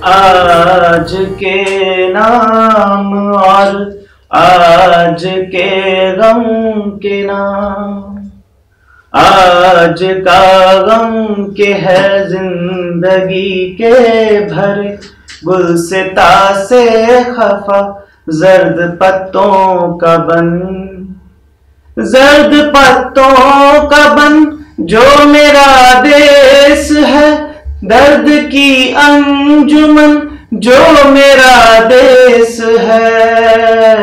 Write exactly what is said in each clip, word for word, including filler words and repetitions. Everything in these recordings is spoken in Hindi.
आज के नाम और आज के गम के नाम, आज का गम के है जिंदगी के भरे गुलसिता से खफा जर्द पत्तों का बन, जर्द पत्तों का बन जो मेरा देश है, दर्द की अंजुमन जो मेरा देश है।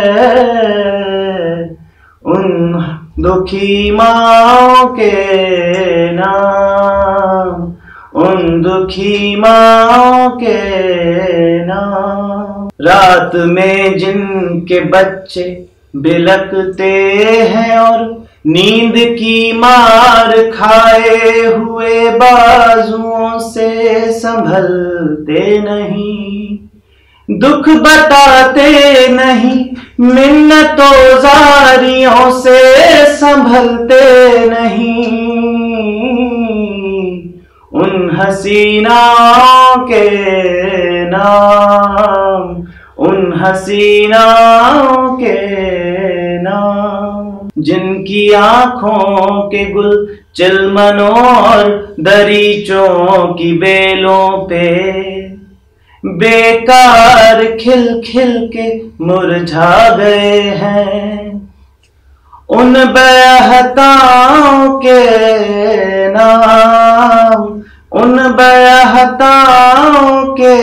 उन दुखी माँओं के नाम, उन दुखी माँओं के नाम। रात में जिनके बच्चे बिलकते हैं और नींद की मार खाए हुए बाजुओं से संभलते नहीं, दुख बताते नहीं, मिन्नतों जारियों से संभलते नहीं। उन हसीनाओं के नाम, उन हसीनाओं के नाम, जिनकी आंखों के गुल चिलमनों और दरीचों की बेलों पे बेकार खिल खिल के मुरझा गए हैं। उन बेहताओं के नाम, उन बेहताओं के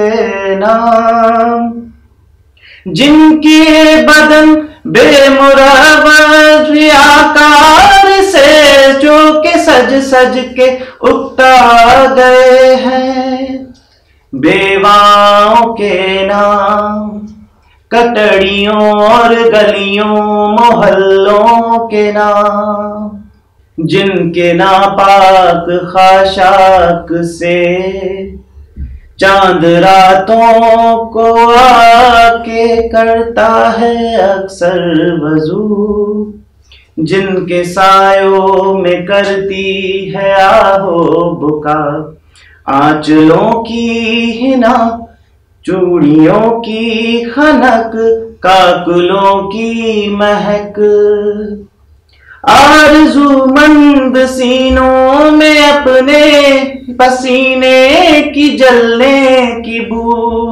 नाम, जिनकी बदन बेमुरवत आकार से जो के सज सज के उगता गए हैं। बेवाओं के नाम, कटड़ियों और गलियों मोहल्लों के नाम, जिनके नापाक खाशाक से चांद रातों को आके करता है अक्सर वजू, जिनके सायों में करती है आहो बुका आंचलों की हिना, चूड़ियों की खनक, काकुलों की महक। आरज़ूमंद सीनों में अपने पसीने की जलने की बू,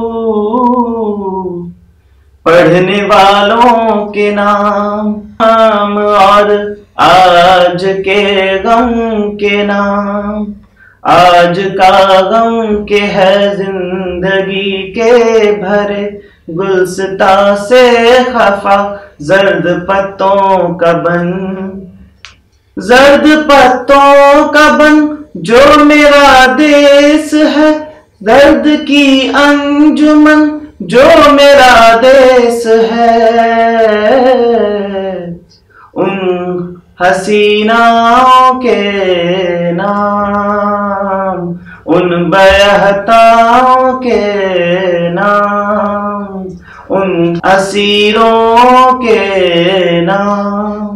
पढ़ने वालों के नाम और आज के गम के नाम, आज का गम के है जिंदगी के भरे गुलसिता से खफा जर्द पत्तों का बन, जर्द पत्तों का बन जो मेरा देश है, दर्द की अंजुमन जो मेरा देश है। उन हसीनाओं के नाम, उन बेहताओं के नाम, उन असीरों के नाम।